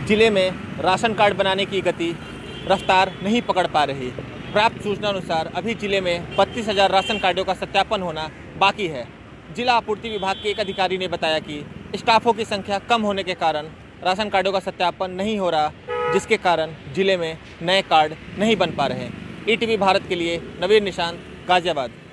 जिले में ration card बनाने की गति रफ्तार नहीं पकड़ पा रही। प्राप्त सूचना अनुसार अभी जिले में 32,000 राशन कार्डों का सत्यापन होना बाकी है। जिला आपूर्ति विभाग के एक अधिकारी ने बताया कि स्टाफों की संख्या कम होने के कारण राशन कार्डों का सत्यापन नहीं हो रहा, जिसके कारण जिले में नए कार्ड नहीं बन पा रहे। ईटीवी भारत के लिए नवीन निशांत, गाजियाबाद।